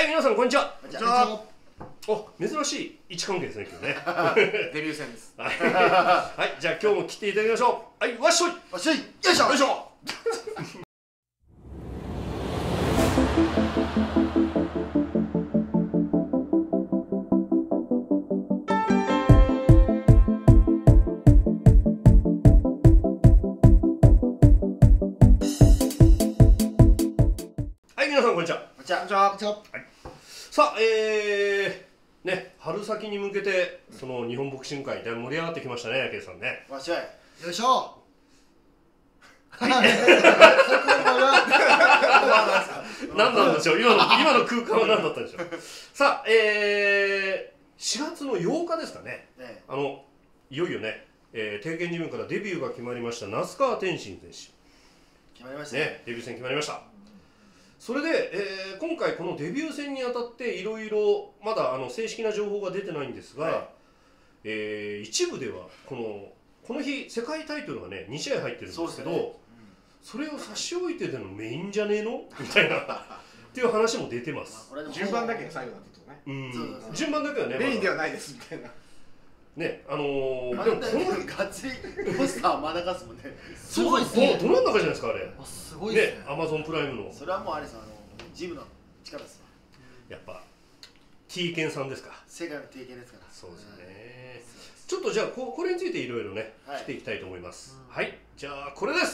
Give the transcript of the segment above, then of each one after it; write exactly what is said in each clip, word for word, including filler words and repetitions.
はい、皆さんこんにちは。 こんにちは。 お、珍しい位置関係ですね、今日ね。 デビュー戦です。 はい、はい、じゃあ今日も切っていただきましょう。はい、わっしょい。 わっしょい。よいしょ。よいしょ。 はい、皆さんこんにちは。 こんにちは。こんにちは。はい。 さあ、えー、ね、春先に向けてその日本ボクシング界だいぶ盛り上がってきましたね、ケイさんね。 わっしょい。よいしょ。 はい。何なんでしょう。今の今の空間は何だったんでしょう。さあ、えー、しがつのようかですかね。ね、あのいよいよね、えー、帝拳ジムからデビューが決まりました那須川天心選手。 決まりましたね。 ね、デビュー戦決まりました。それで、えー、今回このデビュー戦にあたっていろいろまだあの正式な情報が出てないんですが、はい、えー、一部ではこのこの日世界タイトルがねに試合入ってるんですけど、 そ,、ねうん、それを差し置いてでのメインじゃねえのみたいなっていう話も出てます。 順番だけが最後だったとね。 うん、順番だけはねメインではないですみたいな。 ね、あのー、 でもこのガッツリポスターまだかすもんね。 すごいですね。ど真ん中じゃないですかあれ。 すごいですね。 アマゾンプライムの。それはもうあれです、あのジムの力です。 やっぱ T ケンさんですか。 世界の T ケンですから。 そうですね。ちょっとじゃあここれについていろいろね来ていきたいと思います。はい。じゃあこれです。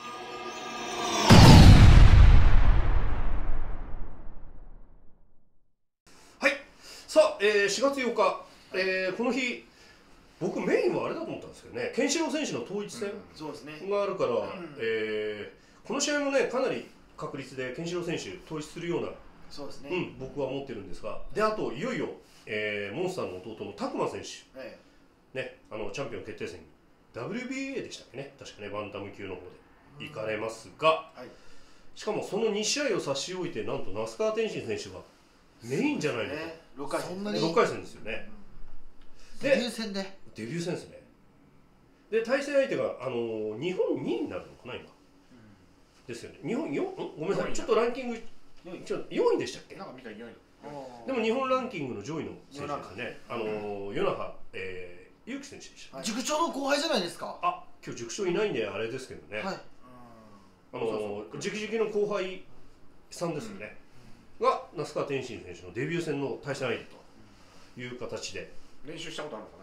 はい。さあ、えー、しがつようか、えー、この日。僕メインはあれだと思ったんですけどね、ケンシロウ選手の統一戦があるから、えー、この試合もねかなり確率でケンシロウ選手統一するような、 そうですね、 うん、僕は思ってるんですが、であといよいよ、えー、モンスターの弟の拓磨選手、はい、ね、あのチャンピオン決定戦に ダブリュービーエー でしたっけね、確かねバンタム級の方で行かれますが、はい、しかもそのに試合を差し置いてなんと那須川天心選手がメインじゃないのと、ね、ろっかい戦ですよね。 デビュー戦でデビュー戦ですね。で対戦相手があのー、日本にいになるのかな今、うん、ですよね。日本よんごめんなさい、ちょっとランキングちょよんいでしたっけ。 なんか見たらよんいでも日本ランキングの上位の選手ですね。あのー、与那覇、えー、祐希選手でした、 はい、塾長の後輩じゃないですか。 あ、今日塾長いないんであれですけどね、はい、あのー、直々の後輩さんですよね、うん、が那須川天心選手のデビュー戦の対戦相手という形で練習したことあるのかな。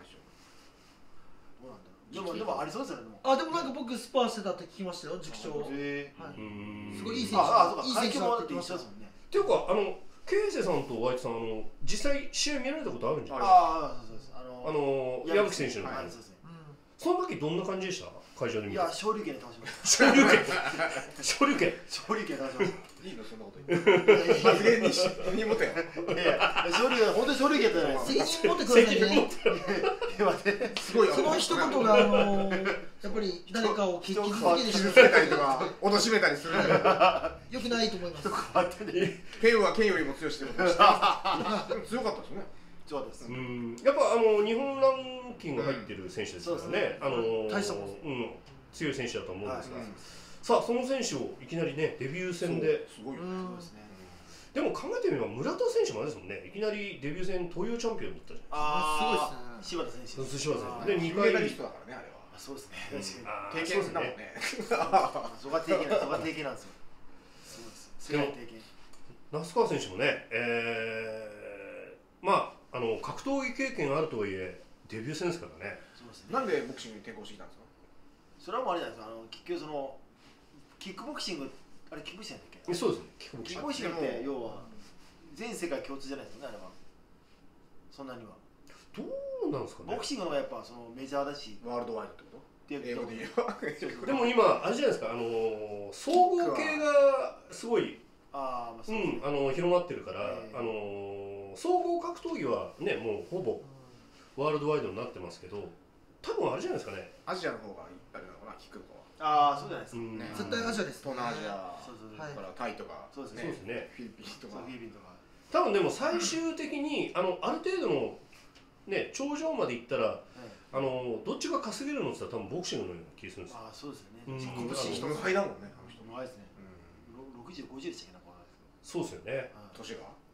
でもでもありそうですよね。あ、でもなんか僕スパーしてたって聞きましたよ、塾長。へえ。すごいいい選手。ああ、そうか。いい選手だって言ってましたもんね。 っていうかあのケイセさんとワイトさん、あの実際試合見られたことあるんじゃないですか。 ああ、そうです。あのあの矢吹選手の。はい、そうですね。その時どんな感じでした？会場で見て。いや、 昇竜拳で倒しました。 昇竜拳。昇竜拳。 昇竜拳倒しました。いいのそんなこと言って。発言に責任持て。いや、昇竜拳本当に昇竜拳じゃない。責任持ってくださいね。すごい。その一言があのやっぱり誰かを傷つけたりとか脅めたりする。よくないと思います。剣は剣よりも強しってことでした。強かったですね。強かったです。 うん。やっぱあの日本ランキング入ってる選手ですからね。あの大したもん。 うん。強い選手だと思うんですが。さあその選手をいきなりねデビュー戦で。すごいですね。でも考えてみれば村田選手もあれですもんね。いきなりデビュー戦東洋チャンピオンだったじゃないですか。 ああ、すごいですね。柴田選手。 柴田選手。でにかいメダリストだからねあれは。そうですね。確かに。経験だもんね。そこが経験なん、そこが経験なんですよ。そうです。世界経験。 那須川選手もね、えー、まああの格闘技経験あるとはいえデビュー戦ですからね。 そうですね。なんでボクシングに転向してきたんですか。それはもうあれじゃないですか。あの結局そのキックボクシング、あれキックボクシングだっけ？ そうですね。 キックボクシングって要は全世界共通じゃないですかね、あれは。そんなには。 どうなんですかね。 ボクシングの方がやっぱそのメジャーだし。ワールドワイドってこと？英語で言えば。 でも今あれじゃないですか、あの総合系がすごい、 ああ、 うん、あの広まってるから、あの総合格闘技はねもうほぼワールドワイドになってますけど、多分あれじゃないですかね。 アジアの方があれなのかな、キックの方は。ああ、そうじゃないですか。絶対アジアです。東南アジア、からタイとか、そうですね。フィリピンとか。フィリピンとか。 多分でも最終的にあのある程度のね頂上まで行ったら。あのどっちが稼げるのって言ったら多分ボクシングのような気がするんですよ。 ああ、そうですよね。拳人の肺だもんね。あの人の肺ですね。ろくじゅう、ごじゅうでしたっけな。 そうですよね。 年が。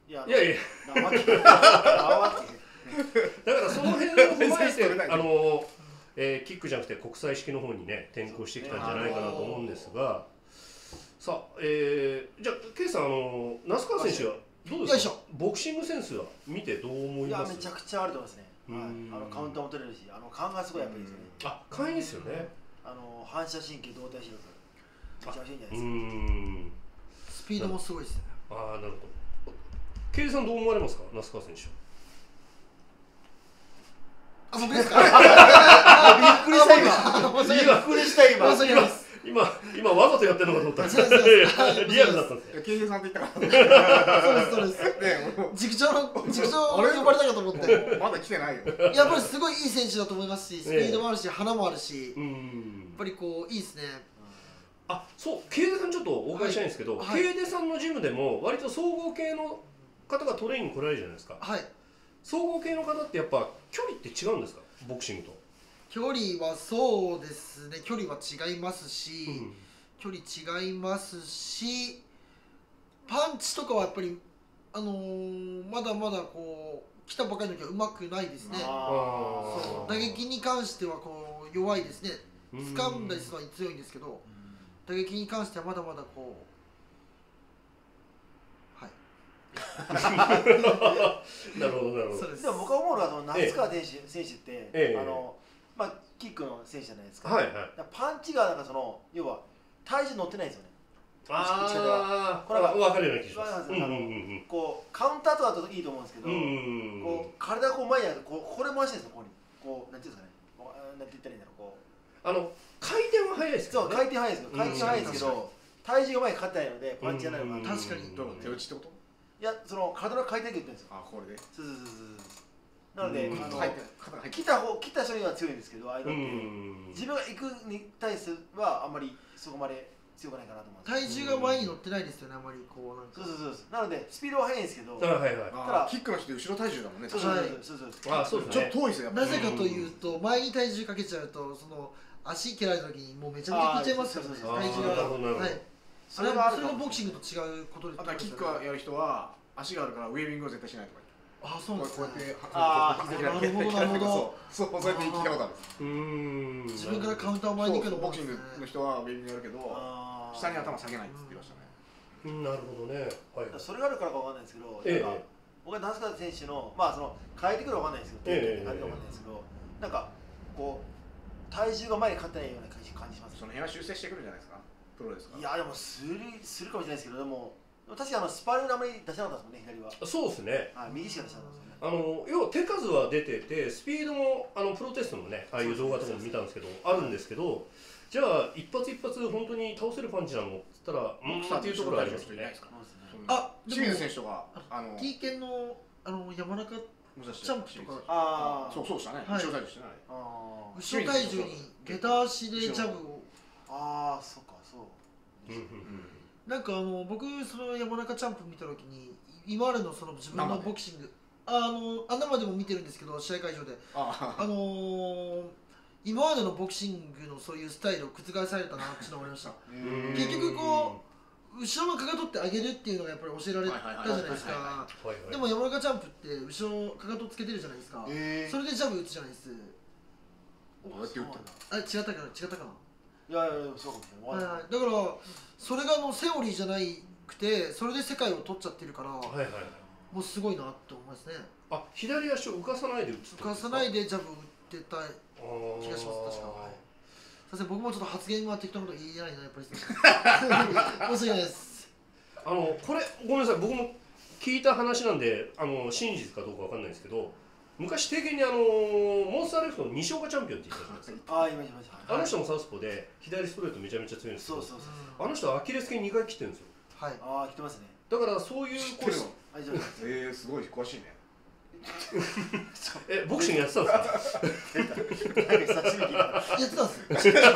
いやいやいやなわけなわけだからその辺を踏まえてあの、えー、キックじゃなくて国際式の方にね転向してきたんじゃないかなと思うんですが、さあ、えー、じゃあケイさん、あの那須川選手はどうですか、ボクシングセンスは見てどう思います？ いやめちゃくちゃあると思いますね。はい、あのカウンターも取れるし、あの勘がすごいやっぱりですね。 あ、勘いいですよね。 あの反射神経動体視力めちゃくちゃいいんじゃないですか。 うん。スピードもすごいですね。 ああ、なるほど。ケイさんどう思われますか、那須川選手？ あ、僕ですか？ びっくりした今。びっくりした今。 申し訳ないです。 今、今わざとやってるのかと思ったんですけど、リアルだったんですよ。 ケイさんって言ったから。 そうです、そうです。ね、塾長の、塾長呼ばれたかと思って。 まだ来てないよ。 やっぱりすごいいい選手だと思いますし、スピードもあるし、花もあるし、やっぱりこう、いいですね。 あ、そう、ケイデさんちょっとお伺いしたいんですけど、ケイデさんのジムでも、割と総合系の方がトレーニング来られるじゃないですか。 はい。 総合系の方ってやっぱ、距離って違うんですか、ボクシングと？ 距離はそうですね、距離は違いますし、うん、距離違いますし、パンチとかはやっぱり、あのー、まだまだこう来たばかりの時はうまくないですね。そう打撃に関してはこう弱いですね。掴んだりするのは強いんですけど、打撃に関してはまだまだこう、はい。 なるほどなるほど。 でも僕は思うのは那須川選手選手って、ええ、あの。まあ、キックの選手じゃないですか、 はいはい、 パンチがなんかその要は体重乗ってないんですよね。 ああ、これは分かるような気がします。 こうカウンターとかだといいと思うんですけど、こう体をこう前にやるとこうこれ回してるんですよ、ここにこうなんていうんですかね、なんて言ったらいいんだろう、こうあの回転は速いですけど、 そう回転速いですよ、回転速いですけど体重が前にかかってないのでパンチじゃないのかな。 確かに。 手打ちってこと？ いや、その体の回転力言ってるんですよ。 あ、これで。 そうそうそうそう。なので、あの来た方、来た人には強いんですけど、相手って自分が行くに対してはあんまりそこまで強くないかなと思います。 体重が前に乗ってないですよね、あんまりこうなんか。 そうそうそう。なのでスピードは速いんですけど、 はいはいはい。 ただキックの人後ろ体重だもんね。 そうそうそうそう。 あ、そうですね。 ちょっと遠いですよ。 なぜかというと前に体重かけちゃうとその足蹴られた時にもうめちゃめちゃ効いちゃいますからね。体重が。はい。それはそれがボクシングと違うことです。 あとキックやる人は足があるからウェービングを絶対しないとか。 あ、そうなんですね。 こうやって、 ああ、なるほどなるほど。 そう、そうやって聞いたことある。 うん。 自分からカウンターを前に行くのボクシングの人はウェービングやるけど、下に頭下げないって言ってましたね。なるほどね。 はい。それがあるからかわかんないですけど、なんか僕は那須川選手のまあその変えてくるわかんないですけど、変えてくるわかんないですけど、なんかこう体重が前に勝ってないような感じ感じます。 その辺は修正してくるんじゃないですか。プロですか。 いやでもするするかもしれないですけど、でも。確かあのスパーリングあまり出せなかったですもんね、左は。 そうですね。 あ、右しか出せなかったですね。 あの要は手数は出てて、スピードもあのプロテストのね、ああいう動画とかも見たんですけど、あるんですけど、じゃあ一発一発本当に倒せるパンチなのって言ったら、うんっていうところがありますよね。 あ、清水選手とかあの T 系のあの山中チャンプとか、 ああ、そうそうしたね。後ろ体重してない。 後ろ体重に下駄足でジャブを。 ああ、そうかそう。 なんかあの僕その山中チャンプ見た時に今までのその自分のボクシングあのあ生でも見てるんですけど試合会場であのー、今までのボクシングのそういうスタイルを覆されたなって思いました。結局こう後ろのかかとって上げるっていうのがやっぱり教えられたじゃないですか。でも山中チャンプって後ろかかとつけてるじゃないですか。それでジャブ打つじゃないです。あ、違ったかな違ったかな。 いやいやそうかもしれない。 だからそれがのセオリーじゃないくて、それで世界を取っちゃってるから、はいはい、もうすごいなって思いますね。 あ、左足を浮かさないで打つ。 浮かさないでジャブ打ってた気がします。確か。はい。さすが僕もちょっと発言は適当なこと言えないなやっぱり。申し訳ないです。 あのこれごめんなさい、僕も聞いた話なんであの真実かどうかわかんないですけど。昔定型にあのモンスターレフトの西岡チャンピオンって言ったじゃないですか。 ああ、今いました。 あの人もサウスポーで左ストレートめちゃめちゃ強いんですけど、そうそうそう。あの人はアキレス腱にかい切ってるんですよ。 はい。 ああ、切ってますね。 だからそういう知ってるの。ええ、すごい詳しいね。 え、ボクシングやってたんですか。 やってたんですよ。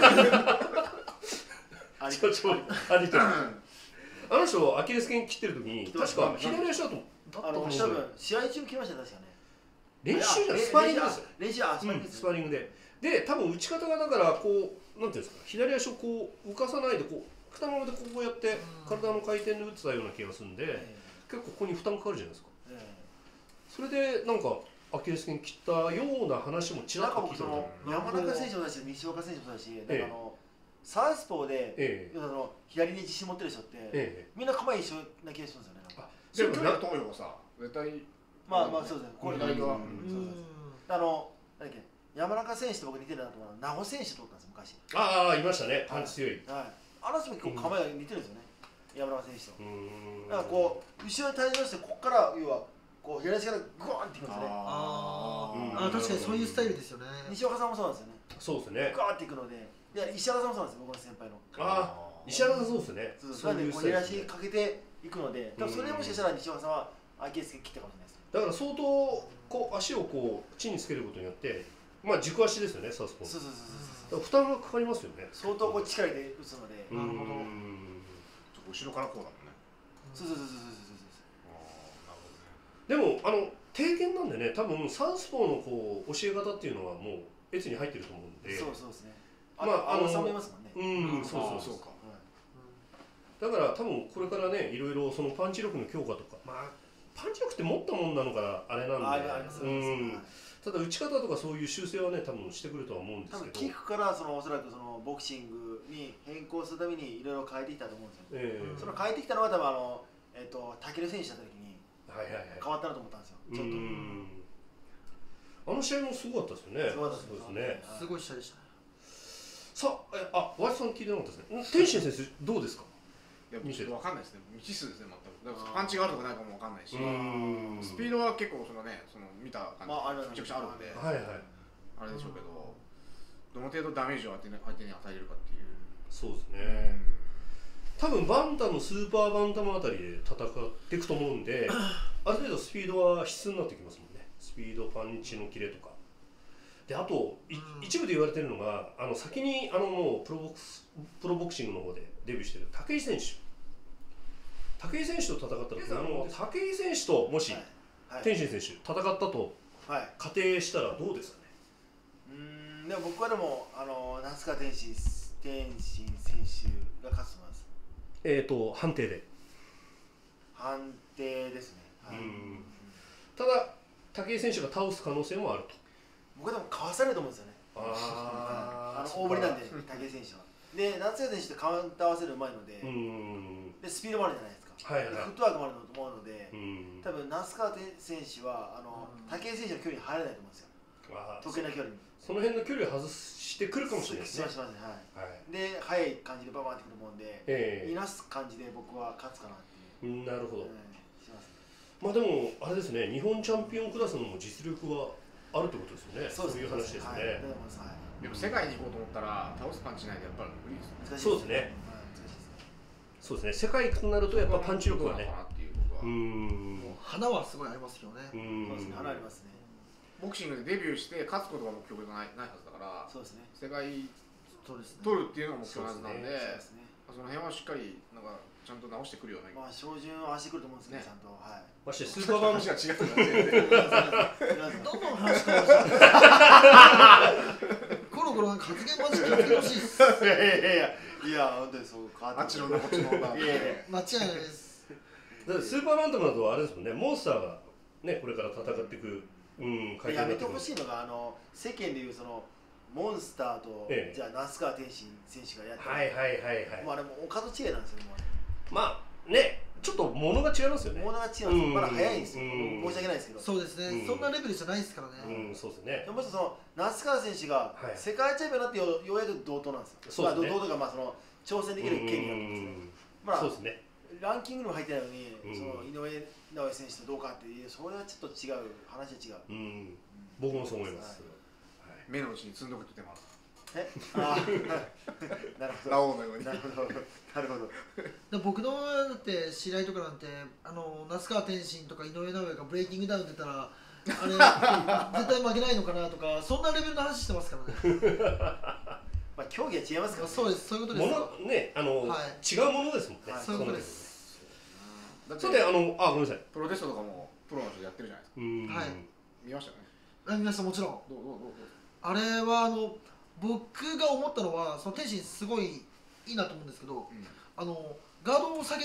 ありとちょありと。あの人アキレス腱切ってる時に確か左足だとあの多分試合中切りました確かね。 練習じゃない、スパーリングですよ。 練習、あ、スパーリング、 スパーリングで。で、多分打ち方がだからこうなんていうんですか、左足をこう浮かさないでこう二の腕でこうやって体の回転で打ってたような気がするんで、 結構ここに負担かかるじゃないですか、 ええ、 それでなんかアキレス腱切ったような話もちらっと聞いたことある。 山中選手もそうだし西岡選手もそうだし、なんかあのサウスポーで、ええ、あの左に自信持ってる人って、ええ、みんな構え一緒な気がするんですよね。 でもなんか東洋はさ絶対まあまあそうですね。これ左側。あのなんだっけ山中選手と僕似てるなと思うのは名護選手とったんです昔。 ああいましたね。パンチ強い。 はい。あの人も結構構えが似てるんですよね。山中選手と。だからこう後ろに体重してここから要はこう左足からグワーンっていくんですね。 ああ確かにそういうスタイルですよね。 西岡さんもそうなんですよね。 そうですね。 グワーっていくので、で石原さんもそうなんですよ僕の先輩の。 ああ石原さんそうですね。 そうなんで左足かけていくので、多分それでもしかしたら西岡さんはアキレス腱切ったかもしれないです。 だから相当こう足をこう地につけることによって、まあ軸足ですよねサウスポー。 そうそうそうそう。 負担がかかりますよね。 相当こう力で打つので。 なるほど。後ろからこうだもんね。 そうそうそうそうそうそう。でもあの低減なんでね、多分サウスポーのこう教え方っていうのはもうエツに入ってると思うんで。 そうそうですね。 まああのさんもいますもんね。 うん、そうそうそうか。だから多分これからねいろいろそのパンチ力の強化とか、まあパンチ力って持ったもんなのからあれなんで、うん。ただ打ち方とかそういう修正はね多分してくるとは思うんですけど。 多分キックからそのおそらくそのボクシングに変更するためにいろいろ変えてきたと思うんですよ。えー、その変えてきたのは多分あのえっ、ー、と武尊選手だった時に変わったなと思ったんですよ。ちょっと。 あの試合もすごかったですよね。 そうですね。すごい試合でした。 さあ、えあ、ワイさん聞いてなかったですね。天心選手どうですか？ いや、見てわかんないですね。未知数ですね、全く。だからパンチがあるとかないかもわかんないし、スピードは結構そのね、その見た感じめちゃくちゃあるんで、はいはい。あれでしょうけど、どの程度ダメージを相手に与えれるかっていう。 そうですね。多分バンタのスーパーバンタムあたりで戦っていくと思うんで、ある程度スピードは必須になってきますもんね。スピード、パンチのキレとか。であと、一部で言われてるのが、あの先にあのもうプロボクスプロボクシングの方でデビューしてる武井選手。武井選手と戦った時、あの武井選手ともし、はいはい、天心選手戦ったと仮定したらどうですかね。 うーん、でも僕はでもあの夏川天心天心選手が勝つと思います。 えっ、ー、と判定で。 判定ですね。はい、 うんただ武井選手が倒す可能性もあると。 僕はでもかわされると思うんですよね。ああの大振りなんで武井選手は。で夏川選手ってカウンター合わせるうまいので、でスピードもあるじゃないですか。はいはい、フットワークもあると思うので、多分那須川選手はあの武井選手の距離に入らないと思うんですよ。得意な距離に。 その辺の距離を外してくるかもしれないですね。 しますしますね。はい。で速い感じでババーってくるもんで、えー、いなす感じで僕は勝つかなっていう。 なるほど。まあでもあれですね、日本チャンピオンクラスの実力はあるってことですよね。そういう話ですね。 でも世界に行こうと思ったら倒すパンチないとやっぱり無理ですね。 そうですね。そうですね。世界となるとやっぱパンチ力はね。 うん。花はすごいありますよね。 うん。そうですね。花ありますね。 ボクシングでデビューして勝つことが目標じゃないないはずだから。そうですね。世界取るっていうのが目標なんで、その辺はしっかりなんかちゃんと直してくるような。 まあ照準はしてくると思うんですね。ちゃんと。はい。 ましてスーパーバン話が違う。 どんどん話変わる。コロコロなんか発言マジ気をつけてほしいです。 いやいやいやいや本当にそう変わって。 あっちのこっちの間違いないです。 だスーパーバンタムだとあれですもんね、モンスターがねこれから戦っていく、うん、 やめてほしいのがあの世間でいうそのモンスターと、ええ、じゃあ那須川天心選手がやってる。 はいはいはいはい。 もうあれもお門違いなんですよ。もうまあね。ちょっと物が違いますよね。 物が違うんですよ。まだ早いんですよ。申し訳ないですけど。 そうですね。そんなレベルじゃないですからね。 うん、そうですね。 もしその那須川選手が世界チャンピオンになってようやく同等なんですよ。まあ同等がまあその挑戦できる権利なんですけど。まあそうですね。ランキングにも入ってないのに、その井上尚弥選手とどうかっていうそれはちょっと違う話は違う。うん。 僕もそう思います。 目の内に積んどくって言ってます。 え、ああ、なるほど。ラオウのように。なるほど。なるほど。 僕のだって知り合いとかなんてあの那須川天心とか井上尚弥がブレイキングダウン出たらあれ絶対負けないのかなとかそんなレベルの話してますからね。 まあ競技は違いますからね。 そうですそういうことです。 ものねあの、はい、違うものですもんね。 そういうことです。 さてあのあごめんなさい。 プロテストとかもプロの人やってるじゃないですか。はい。見ましたね。 あ見ましたもちろん。 どうどうどうあれはあの僕が思ったのはその天心すごいいいなと思うんですけど、うん、あのガードを下げ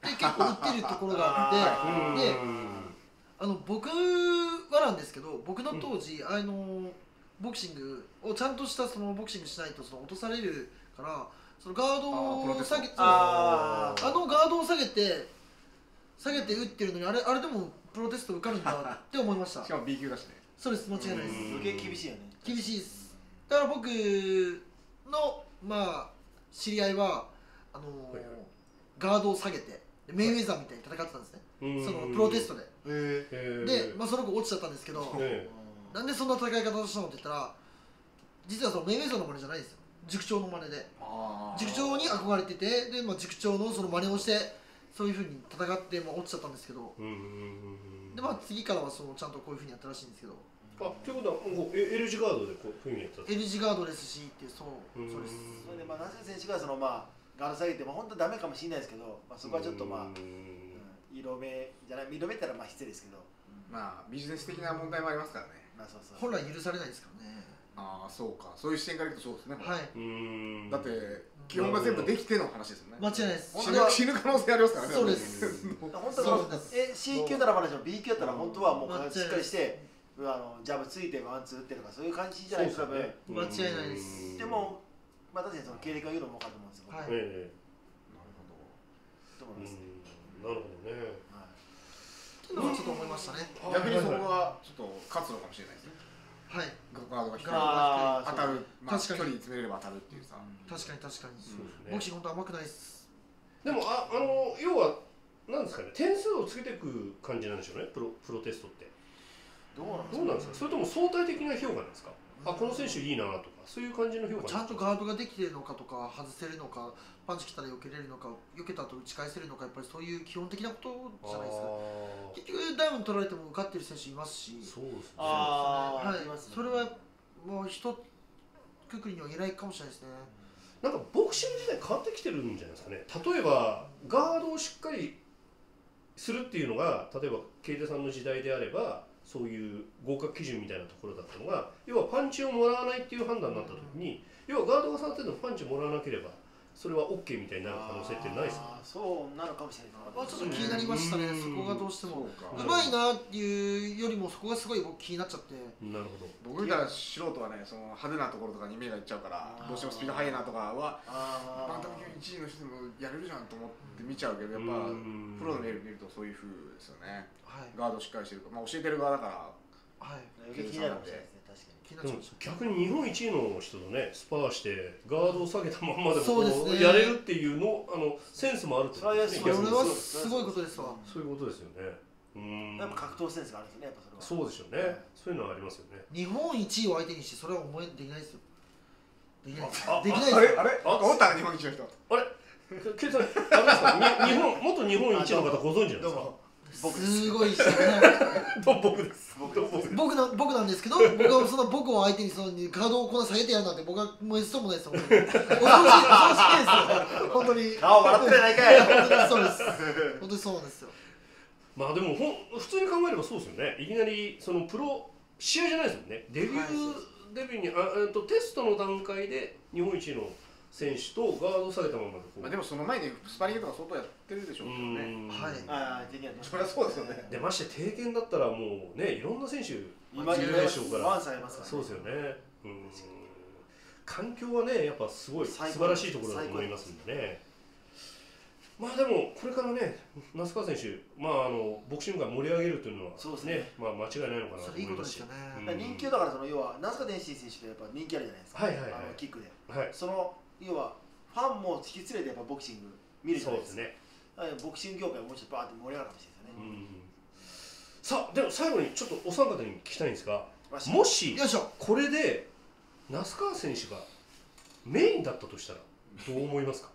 結構売ってるところがあってであの僕はなんですけど僕の当時、うん、あのボクシングをちゃんとしたそのボクシングしないとその落とされるからそのガードを下げてあのガードを下げて下げて打ってるのにあれあれでもプロテスト受かるんだって思いましたしかも B 級だしねそうです間違いないです余計厳しいよね厳しいですだから僕のまあ知り合いはあのーはいはい、ガードを下げてメイウェザーみたいに戦ってたんですね、はい、そのプロテストでで、まあ、その子落ちちゃったんですけどなんでそんな戦い方をしたのって言ったら実はそのメイウェザーの真似じゃないですよ塾長の真似で塾長に憧れててで、まあ、塾長のその真似をしてそういうふうに戦って、まあ、落ちちゃったんですけどで、まあ、次からはそのちゃんとこういうふうにやったらしいんですけどあ、ということはもう L 字ガードでこういうふうにやった L 字ガードですしってそうそうですそれでまあ那須選手がそのまあガード下げても本当ダメかもしれないですけど、まあ、そこはちょっとまあ、うん、色目じゃない色目って言ったらまあ失礼ですけど、 うん、まあビジネス的な問題もありますからね、まあ、 そうそう本来許されないですからねああそうかそういう視点からいくとそうですねはいうんだって基本が全部できての話ですよね間違いないです死ぬ、死ぬ可能性ありますからねそうです本当はえ C 級ならまだしも B 級だったら本当はもうしっかりしてあのジャブついてワンツー打ってるとかそういう感じじゃないですかね間違いないですでもまあ確かにその経歴を言うのも分かると思うんですよはい、 ええなるほどと思いますねなるほどねっていうのはちょっと思いましたね逆にそこがちょっと勝つのかもしれないですねはいガードが低い当たる、まあ、距離詰めれば当たるっていうさ確かに確かにそうですねボクシング本当甘くないですでもあ、あの要はなんですかね点数をつけていく感じなんでしょうねプロ、プロテストってどうなんですか、 どうなんですかそれとも相対的な評価なんですかあこの選手いいなとかそういう感じの評価ちゃんとガードができてるのかとか外せるのかパンチ来たら避けれるのか避けた後打ち返せるのかやっぱりそういう基本的なことじゃないですか結局ダウン取られても受かってる選手いますしそうですねあ、はい、それはもう一くくりには言えないかもしれないですねなんかボクシング時代変わってきてるんじゃないですかね例えばガードをしっかりするっていうのが例えばケイテさんの時代であればそういう合格基準みたいなところだったのが要はパンチをもらわないっていう判断になった時に要はガードが下がってるのパンチをもらわなければそれは OK みたいになる可能性ってないですかそうなるかもしれないまあちょっと気になりましたねそこがどうしてもうまいなっていうよりもそこがすごい僕気になっちゃってなるほど僕みたいな素人はねその派手なところとかに目がいっちゃうからどうしてもスピード速いなとかはバンタム級いちいの人でもやれるじゃんと思って見ちゃうけどやっぱプロの目で見るとそういう風ですよね、はい、ガードしっかりしてるか、まあ、教えてる側だからはい気になるかもしれないですね確かにでも逆に日本一位の人とねスパーしてガードを下げたまんまでもやれるっていうのあのセンスもあるってことですね。 それはすごいことですわ。 そういうことですよね。うん。 やっぱ格闘センスがあるんですねやっぱそれは。 そうでしょうね。そういうのはありますよね。 日本一位を相手にしてそれは思えできないですよ。できないです。 できないです。 あれあれ思ったら日本一の人。 あれ。ケイさんあれですか。日本元日本一の方ご存知なんですか。 すごい人ね。 僕です。 僕な僕なんですけど、僕はその僕を相手にそのガードをこんな下げてやるなんて僕はもうそうもないですよ。恐ろしい恐ろしいですよ。本当に。 顔笑ってないかい。 本当にそうです。本当にそうなんですよ。 まあでもほん普通に考えればそうですよね。いきなりそのプロ試合じゃないですもんね。デビュー、はい、デビューにあえっとテストの段階で日本一の選手とガード下げたままでこう、 まあ、でもその前にスパリングとか相当やってるでしょうけどね。 はい。 ああ、できない。 そりゃそうですよね。 でまして帝拳だったらもうねいろんな選手今いるでしょうから。ワンされますから、ね。 そうですよね。うん。環境はねやっぱすごい素晴らしいところだと思いますんでね。まあでもこれからね那須川選手まああのボクシングが盛り上げるというのはそうですね。 まあ間違いないのかなと思いますし。 いいことですよね。 人気だからその要は那須川天心選手ってやっぱ人気あるじゃないですか。 はいはいはい。 あのキックで。 はい。 その要はファンも引き連れてやっぱボクシング見るじゃないですか。そうですね。ボクシング業界ももうちょっとバーって盛り上がるかもしれないですよね。 うん、さあでも最後にちょっとお三方に聞きたいんですが、もしこれで那須川選手がメインだったとしたらどう思いますか？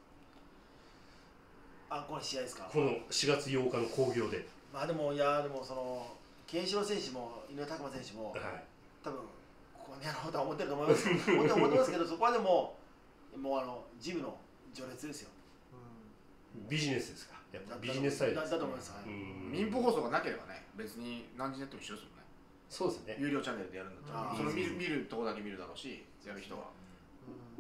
あ、この試合ですか？ このしがつようかの興行で。 まあでもいやでもそのケンシロウ選手も井上拓磨選手も、はい、多分ここにやろうとは思ってると思います思って思ってますけどそこはでももうあのジムの序列ですよ。 うん、ビジネスですか？やっぱビジネスサイドだと思います。 民放放送がなければね別に何時やっても一緒ですもんね。 そうですね。 有料チャンネルでやるんだったらその見る見るとこだけ見るだろうしやる人は。 で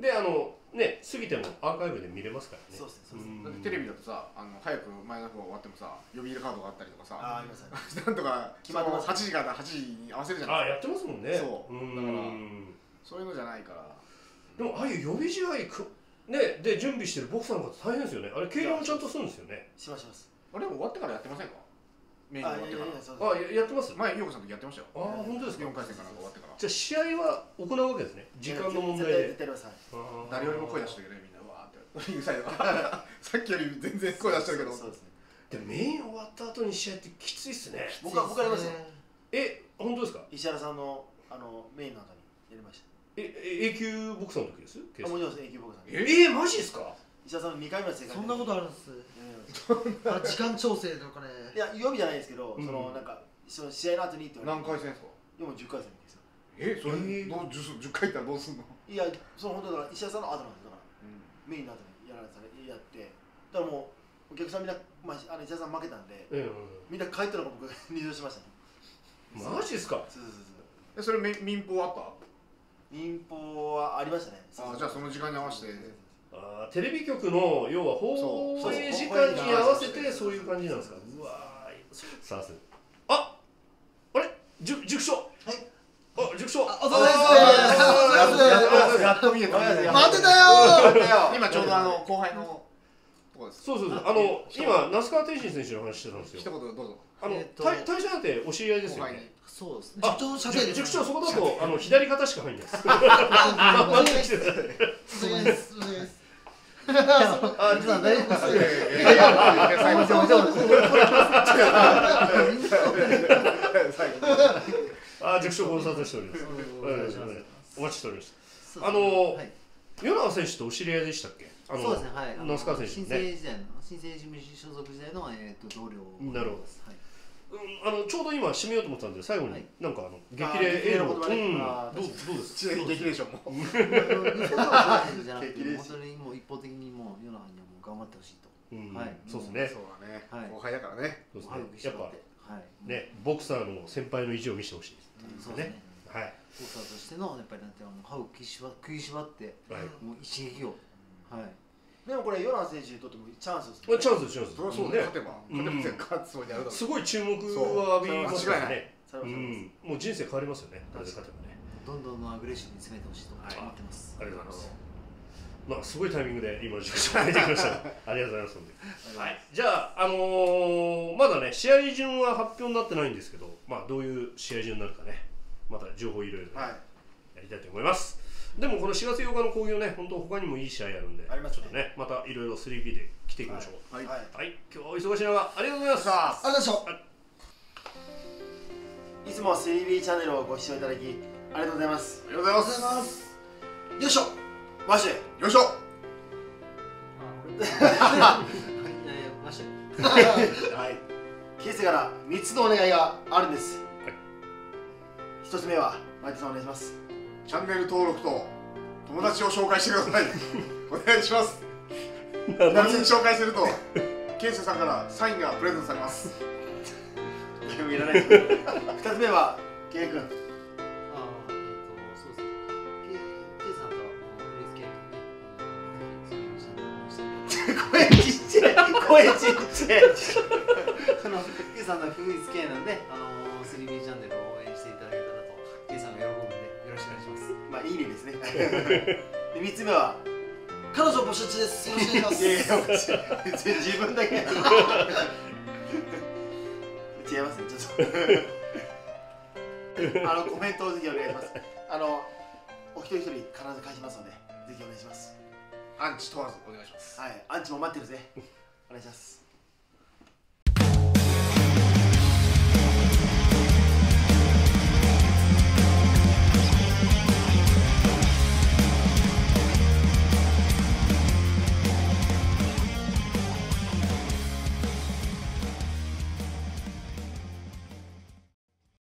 であのね過ぎてもアーカイブで見れますからね。 そうですねそうですね。 だってテレビだとさ、あの早く前の方が終わってもさ、呼び入れカードがあったりとかさ、 あありますね。 なんとか決まってます。 はちじからはちじに合わせるじゃああないやってますもんね。 そううんだからそういうのじゃないから。 でもああいう予備試合くねで準備してるボクサーの方大変ですよね。あれ計量もちゃんとするんですよね。 しますします。 あれ終わってからやってませんか？メインあ終わってから。 あややってます。 前陽子さんの時やってましたよ。 ああ本当ですか。 よんかい戦から終わってから。 じゃあ試合は行うわけですね。時間の問題で。 誰よりも声出してるよねみんな。わーってうるさいのさっきより全然声出してるけど。 そうですね。 でもメイン終わった後に試合ってきついっすね。 僕は僕ありますよ。 え本当ですか。 石原さんのあのメインの後にやりました。 え A 級ボクサーの時です。 あもちろんです A 級ボクサー。 えマジですか。 石原さんのにかいめの世界。 そんなことあるんです。時間調整とかね。 いや予備じゃないですけど、そのなんかその試合の後にって言われて。 何回戦ですか。 でもじゅっかい戦ですよ。 えそれどうじゅっかいいったらどうすんの。 いやその本当だから石原さんの後なんですだからメインの後にやられたらやってだからもうお客さんみんなまああの石原さん負けたんでみんな帰ったのが僕入場しましたね。 マジですか。 そうそうそう。 それ民放あった？ 民放はありましたね。 あじゃあその時間に合わせて。 あテレビ局の要は放映時間に合わせてそういう感じなんですか。うわさすああれ塾塾長はいあ塾長お疲れ様です。 やっと見えた。 待ってたよ。 今ちょうどあの後輩のとこです。 そうそうそうあの今那須川天心選手の話してたんですよ。 一言どうぞ。 あの対戦なんてお知り合いですよね。 そうですね。 塾長そこだとあの左肩しか入んないです。 あ、実は大丈夫です。 あ、塾長ご無沙汰しております。お待ちしておりました。あの与永選手とお知り合いでしたっけ？ そうですね。はい。 那須川選手新生時代の新生事務所所属時代のえっと同僚。 なるほど。あのちょうど今締めようと思ったんで最後になんかあの激励エールをどうどうですか？ 激励賞も。 本当にもう一方的にもう世の中にはもう頑張ってほしいと。 はい。そうですね。 そうだね。後輩だからね。 そうですね。やっぱねボクサーの先輩の意地を見せてほしいですね。はい。 ボクサーとしてのやっぱりなんていうの歯を食いしば食いしばってもう一撃をはい。 でもこれ与永選手にとってもチャンスですね。チャンスですチャンス。 それはそうね。勝てば勝てば勝つつもりであるだろう。 すごい注目を浴びますからね。 うん。 もう人生変わりますよね。勝てばね。 どんどんアグレッシブに攻めてほしいと思ってます。 ありがとうございます。まあすごいタイミングで今の時間が出てきました。ありがとうございます。はい。じゃああのまだね試合順は発表になってないんですけど、まあどういう試合順になるかね、また情報いろいろやりたいと思います。でもこのしがつようかの興行ね、本当他にもいい試合あるんで、ちょっとねまたいろいろ スリービー で来ていきましょう。はい。はい。今日は忙しい中ありがとうございます。 ありがとうございました。 いつも スリービー チャンネルをご視聴いただきありがとうございます。 ありがとうございます。 よいしょ。 マシよいしょ。 はい。ケースからみっつのお願いがあるんです。ひとつめはマイトさんお願いします。 チャンネル登録と友達を紹介してください。お願いします。友達に紹介するとケイセさんからサインがプレゼントされます。 でもいらないです。ふたつめはケイ君。 ああ、えっとそうですね。ケイケイさんとレースケイ声ちっちゃい。声ちっちゃい。 あのケイさんのフーイズ系なんで、あの スリービー チャンネルを応援していただけたらとケイさんが喜ぶんでよろしくお願いします。 まあいい意味ですね。でみっつめは彼女募集中です。よろしくお願いします。 いやいや自分だけ。違いますねちょっと。あのコメントをぜひお願いします。あのお一人一人必ず返しますのでぜひお願いします。 アンチ問わずお願いします。 はい、アンチも待ってるぜ。お願いします。